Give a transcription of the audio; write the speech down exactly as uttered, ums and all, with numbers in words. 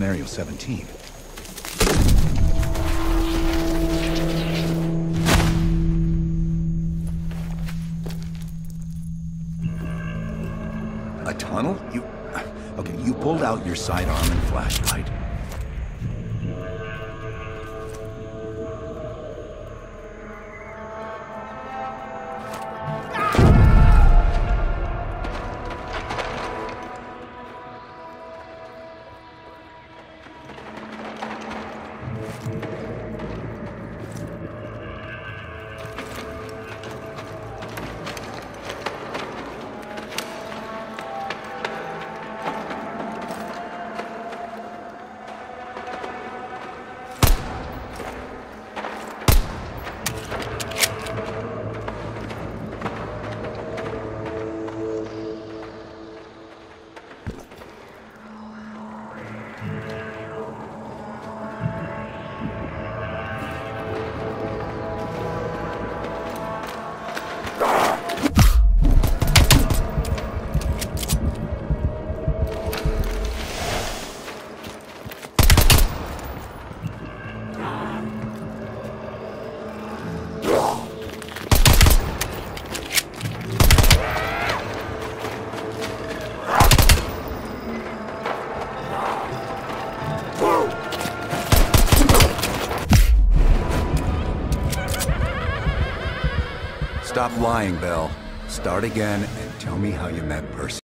Scenario seventeen. A tunnel? You... Okay, you pulled out your sidearm and flashlight. Stop lying, Belle. Start again and tell me how you met Percy.